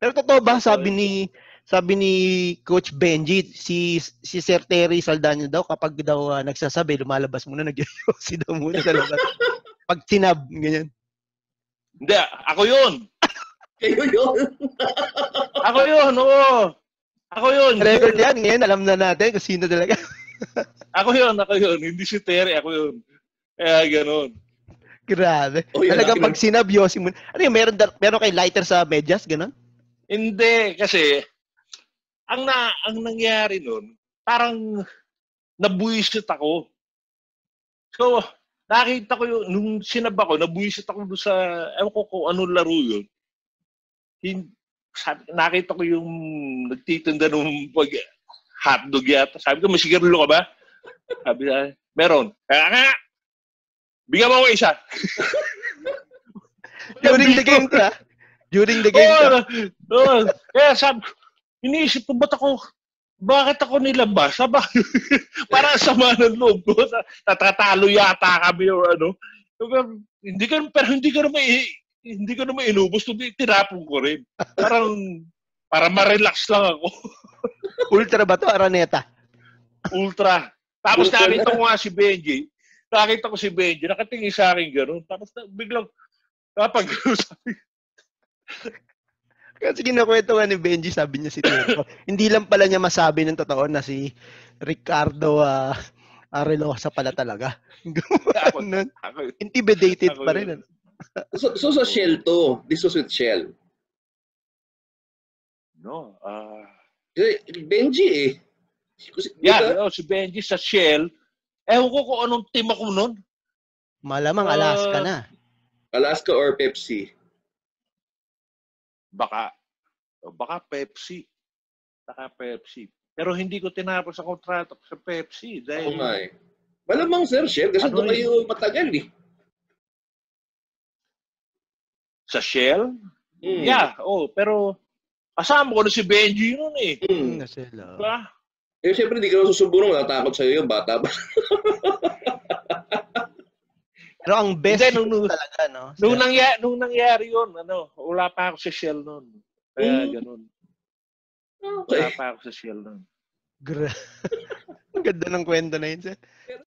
Pero totoo ba, sabi ni Coach Benji, si Sir Terry Saldana daw, kapag daw nagsasabi, lumalabas muna, nag-yosi daw muna sa labas. Pag sinab, ganyan. Hindi, ako yun. Kayo yun. Ako yun, oo. Ako yun. Record yan, ngayon alam na natin kung sino talaga. Ako yun. Hindi si Terry, ako yun. Kaya gano'n. Grabe. Oh, yun, Talagang pag sinab, yosi muna. Ano yun, meron kay lighter sa medyas, gano'n? Hindi, kasi ang nangyari nun, parang nabuisit ako. So, nakita ko yung, nung sinab ako, nabuisit ako doon sa, ewan ko kung anong laro yun. Nakita ko yung nagtitinda ng hotdog yata. Sabi ko, may sigarilyo ka ba? Sabi niya, meron. Kaya nga, bigyan mo ako isa. During the game ka? During the game ka? Oo. Kaya sabi, iniisip ko, bakit ako nilabas? Para sama ng loob ko. Tatatalo yata kami or ano. Hindi ko naman inubos. Tinapon ko rin. Para ma-relax lang ako. Ultra ba to? Araneta? Ultra. Tapos nakita ko nga si Benji. Nakatingin sa akin gano'n. Tapos biglang, sabi, kasi kinukwento nga ni Benji, sabi niya si Tito. Hindi lang pala niya masabi ng totoo na si Ricardo Arelosa pala talaga. Intimidated pa rin. So sa Shell to. This was with Shell. No. Benji eh. Si Benji sa Shell. Ewan ko kung anong team ako nun. Malamang Alaska na. Alaska or Pepsi? Baka Pepsi. Pero hindi ko tinapos ang kontrata sa Pepsi. Dahil... Okay. Malamang Sir Shell, kasi doon kayo matagal eh. Sa Shell? Yeah, pero kasama ko na si Benji nun eh. Diba? Eh, siyempre, hindi ka na susumbong, natatakot sa'yo yung bata ba? Pero ang best talaga, no? Nung nangyari yun, wala pa ako sa Shell nun. Kaya ganun. Okay. Wala pa ako sa Shell nun. Ang ganda ng kwento na yun, sir.